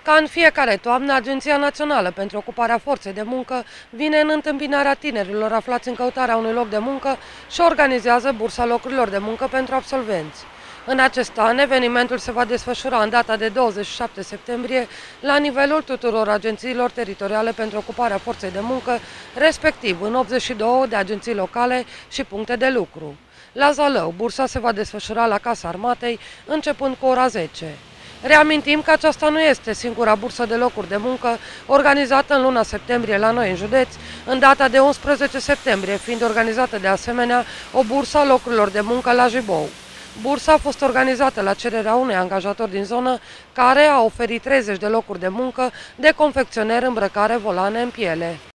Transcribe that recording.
Ca în fiecare toamnă, Agenția Națională pentru Ocuparea Forței de Muncă vine în întâmpinarea tinerilor aflați în căutarea unui loc de muncă și organizează bursa locurilor de muncă pentru absolvenți. În acest an, evenimentul se va desfășura în data de 27 septembrie la nivelul tuturor agențiilor teritoriale pentru ocuparea forței de muncă, respectiv în 82 de agenții locale și puncte de lucru. La Zalău, bursa se va desfășura la Casa Armatei, începând cu ora 10. Reamintim că aceasta nu este singura bursă de locuri de muncă organizată în luna septembrie la noi în județ, în data de 11 septembrie, fiind organizată de asemenea o bursă a locurilor de muncă la Jibou. Bursa a fost organizată la cererea unui angajator din zonă care a oferit 30 de locuri de muncă de confecționer, îmbrăcare, volane în piele.